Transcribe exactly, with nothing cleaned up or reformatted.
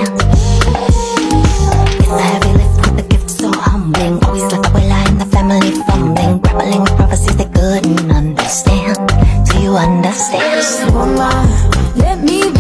hand. It's a heavy lift with a gift so humbling. Always like the abuela in the family fumbling, grappling with prophecies they couldn't understand. Do you understand? So am I. Let me